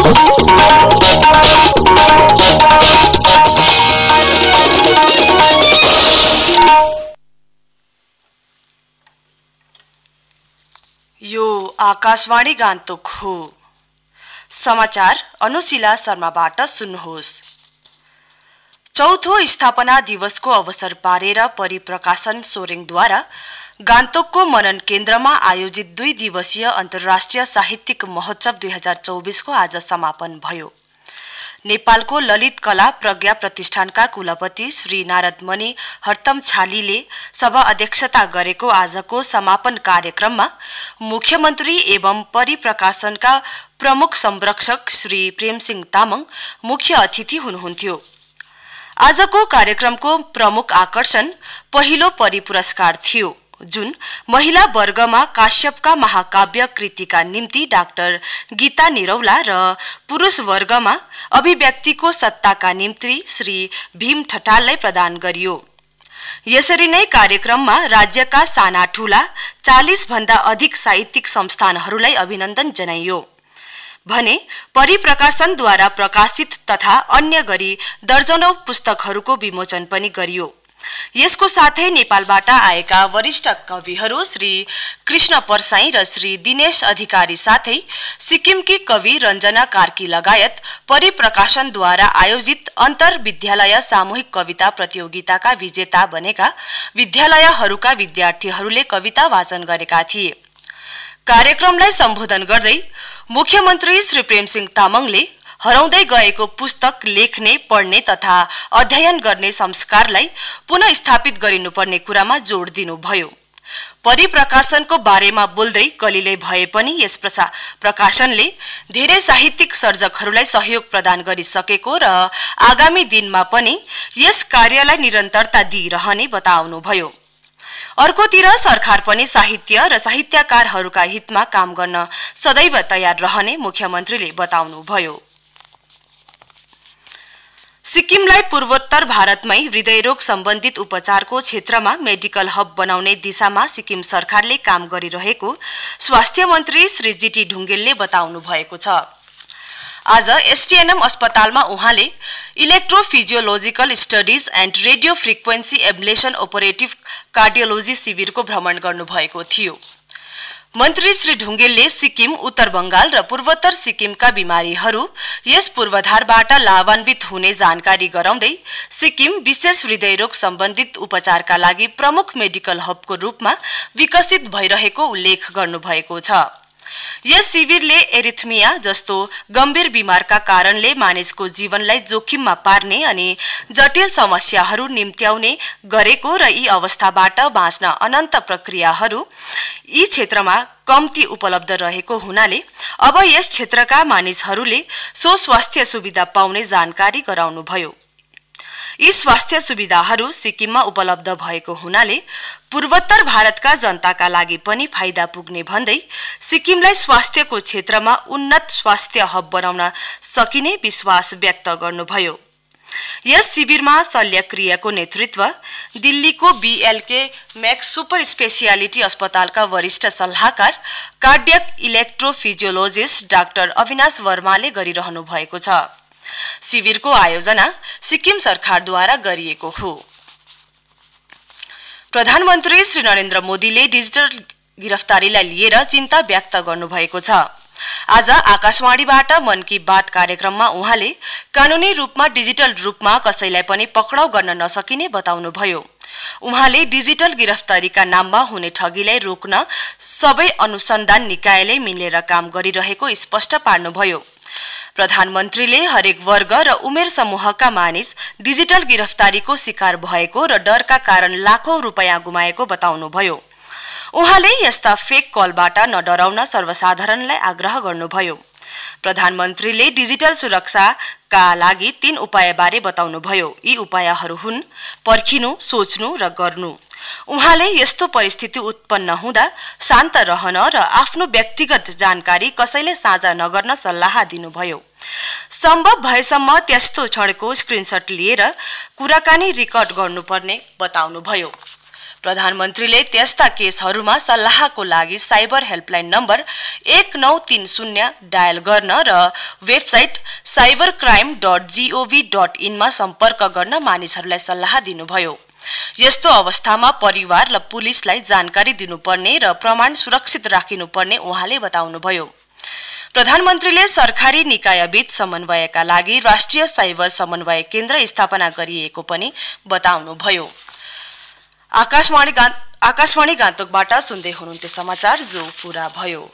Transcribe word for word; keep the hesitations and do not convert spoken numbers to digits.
यो आकाशवाणी गान्तोक हो। समाचार अनुशिला शर्माबाट सुन्नुहोस्। चौथो स्थापना दिवसको अवसर पारेर परिप्रकाशन सोरेङद्वारा गान्तोकको मनन केन्द्रमा आयोजित दुई दिवसीय अन्तर्राष्ट्रिय साहित्यिक महोत्सव दुई हजार चौबीस को आज समापन भयो। नेपालको ललित कला प्रज्ञा प्रतिष्ठानका कुलपति श्री नारदमणि हर्तम छालीले सभा अध्यक्षता गरेको आजको समापन कार्यक्रममा मुख्यमन्त्री एवं परिप्रकाशनका प्रमुख संरक्षक श्री प्रेमसिंह तामाङ मुख्य अतिथि हुनुहुन्थ्यो। आजको कार्यक्रमको प्रमुख आकर्षण पहिलो परिपुरस्कार थियो, जुन महिला वर्गमा काश्यपका महाकाव्य कृतिका निम्ति डाक्टर गीता निरौला र पुरुष वर्गमा अभिव्यक्तिको सत्ताका निम्ति श्री भीम ठटाललाई प्रदान गरियो। यसरी नै कार्यक्रममा राज्यका साना ठूला चालीस भन्दा अधिक साहित्यिक संस्थानहरूलाई अभिनन्दन जनाइयो भने परिप्रकाशनद्वारा प्रकाशित तथा अन्य गरी दर्जनौं पुस्तकहरूको विमोचन पनि गरियो। यसको साथै नेपालबाट आएका वरिष्ठ कविहरू श्री कृष्ण परसाई र श्री दिनेश अधिकारी साथै सिक्किमकी कवि रञ्जना कार्की लगायत परिप्रकाशनद्वारा आयोजित अन्तर विद्यालय सामूहिक कविता प्रतियोगिताका विजेता बनेका विद्यालयहरूका विद्यार्थीहरूले कविता वाचन गरेका थिए। कार्यक्रमलाई सम्बोधन गर्दै मुख्यमन्त्री श्री प्रेमसिंह तामाङले हराउँदै गएको पुस्तक लेख्ने, पढ्ने तथा अध्ययन गर्ने संस्कारलाई पुनः स्थापित गरिनुपर्ने कुरामा जोड दिनुभयो। परिप्रकाशनको बारेमा बोल्दै कलिलै भए पनि यस प्रकाशनले धेरै साहित्यिक सर्जकहरूलाई सहयोग प्रदान गरिसकेको र आगामी दिनमा पनि यस कार्यलाई निरन्तरता दिइरहने बताउनुभयो। अर्कोतिर सरकार पनि साहित्य र साहित्यकारहरूका हितमा काम गर्न सदैव तयार रहने मुख्यमन्त्रीले बताउनुभयो। सिक्किमलाई पूर्वोत्तर भारतमै हृदयरोग सम्बन्धित उपचारको क्षेत्रमा मेडिकल हब बनाउने दिशामा सिक्किम सरकारले काम गरिरहेको स्वास्थ्य मन्त्री श्री जीटी ढुङ्गेलले बताउनु भएको छ। आज एसटीएनएम अस्पतालमा उहाँले electrophysiological studies and radio frequency ablation operative cardiology शिविरको भ्रमण गर्नुभएको थियो। मन्त्री श्री ढुङ्गेलले सिक्किम, उत्तर बंगाल र पूर्वोत्तर सिक्किमका बिमारीहरू यस पूर्वाधारबाट लाभान्वित हुने जानकारी गराउँदै सिक्किम विशेष हृदयरोग सम्बन्धित उपचारका लागि प्रमुख मेडिकल हबको रूपमा विकसित भइरहेको उल्लेख गर्नुभएको छ। यस शिविरले एरिथमिया जस्तो गम्भीर बिमारका कारणले मानिसको जीवनलाई जोखिममा पार्ने अनि जटिल समस्याहरू निम्त्याउने गरेको र यी अवस्थाबाट बाँच्न अनन्त प्रक्रियाहरू यी क्षेत्रमा कम्ती उपलब्ध रहेको हुनाले अब यस क्षेत्रका मानिसहरूले सो स्वास्थ्य सुविधा पाउने जानकारी गराउनुभयो। यी स्वास्थ्य सुविधाहरू सिक्किममा उपलब्ध भएको हुनाले पूर्वोत्तर भारतका जनताका लागि पनि फाइदा पुग्ने भन्दै सिक्किमलाई स्वास्थ्यको क्षेत्रमा उन्नत स्वास्थ्य हब बनाउन सकिने विश्वास व्यक्त गर्नुभयो। यस शिविरमा शल्यक्रियाको नेतृत्व दिल्लीको बीएलके मैक्स सुपर स्पेशियालिटी अस्पतालका वरिष्ठ सल्लाहकार कार्डियक इलेक्ट्रोफिजियोलोजिस्ट डाक्टर अविनाश वर्माले गरिरहनु भएको छ। शिविरको आयोजना सिक्किम सरकारद्वारा गरिएको हो। प्रधानमन्त्री श्री नरेन्द्र मोदीले डिजिटल गिरफ्तारीलाई लिएर चिन्ता व्यक्त गर्नुभएको छ। आज आकाशवाणीबाट मन की बात कार्यक्रममा उहाँले कानूनी रूपमा डिजिटल रूपमा कसैलाई पनि पक्राउ गर्न नसकिने बताउनुभयो। उहाँले डिजिटल गिरफ्तारीका नाममा हुने ठगीलाई रोक्न सबै अनुसन्धान निकायले मिलेर काम गरिरहेको स्पष्ट पार्नुभयो। प्रधानमन्त्रीले हरेक वर्ग र उमेर समूहका मानिस डिजिटल गिरफ्तारीको शिकार भएको र डरका कारण लाखौं रुपैयाँ गुमाएको बताउनुभयो। उहाँले यस्ता फेक कलबाट नडराउन सर्वसाधारणलाई आग्रह गर्नुभयो। प्रधानमन्त्रीले डिजिटल सुरक्षाका लागि तीन उपायबारे बताउनुभयो। यी उपायहरू हुन् पर्खिनु, सोच्नु र गर्नु। उहाँले यस्तो परिस्थिति उत्पन्न हुँदा शान्त रहन र आफ्नो व्यक्तिगत जानकारी कसैले साझा नगर्न सल्लाह दिनुभयो। सम्भव भएसम्म त्यस्तो क्षणको स्क्रिनशट लिएर कुराकानी रेकर्ड गर्नुपर्ने बताउनुभयो। प्रधानमन्त्रीले त्यस्ता केसहरूमा सल्लाहको लागि साइबर हेल्पलाइन नम्बर एक नौ तीन शून्य डायल गर्न र website cyber crime dot GOV dot in मा सम्पर्क गर्न मानिसहरूलाई सल्लाह दिनुभयो। यस्तो अवस्थामा परिवार र पुलिसलाई जानकारी दिनुपर्ने र प्रमाण सुरक्षित राखिनुपर्ने उहाँले बताउनुभयो। प्रधानमन्त्रीले सरकारी निकायबीच समन्वयका लागि राष्ट्रिय साइबर समन्वय केन्द्र स्थापना गरिएको पनि बताउनुभयो। आकाशवाणी गा आकाशवाणी गान्तोकबाट सुन्दै हुनुहुन्थ्यो समाचार जो पूरा भयो।